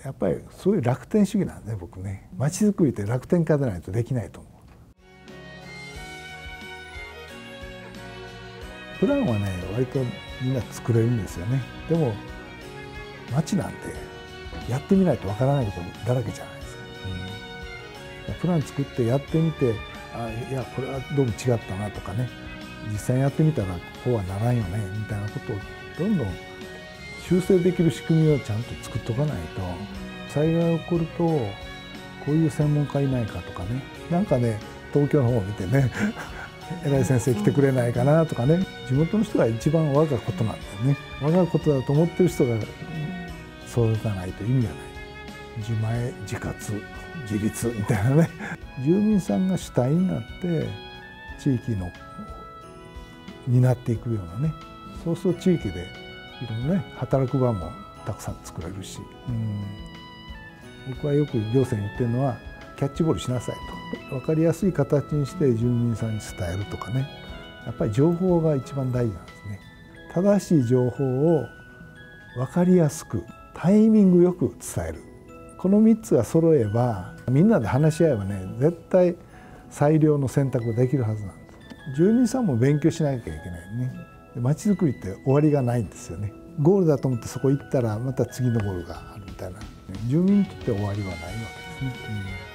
やっぱりそういう楽天主義なんで僕ね、街づくりって楽天家でないとできないと思う。プランはね割とみんな作れるんですよね。でも街なんてやってみないとわからないことだらけじゃないですか。プラン作ってやってみて、いやこれはどうも違ったなとかね、実際にやってみたらこうはならんよねみたいなことをどんどん修正できる仕組みをちゃんと作っとかないと、災害が起こるとこういう専門家いないかとかね、なんかね東京の方を見てね偉い先生来てくれないかなとかね、地元の人が一番我がことなんだよね。我がことだと思ってる人が育たないと意味がない。自前自活自立みたいなね、住民さんが主体になって地域の担っていくようなね、そうすると地域でいろんなね働く場もたくさん作れるし、僕はよく行政に言ってるのはキャッチボールしなさいと、分かりやすい形にして住民さんに伝えるとかね、やっぱり情報が一番大事なんですね。正しい情報を分かりやすくタイミングよく伝える、この3つが揃えばみんなで話し合えばね絶対最良の選択ができるはずなんです。住民さんも勉強しなきゃいけないね。街づくりって終わりがないんですよね。ゴールだと思ってそこ行ったらまた次のゴールがあるみたいな、住民にとって終わりはないわけですね。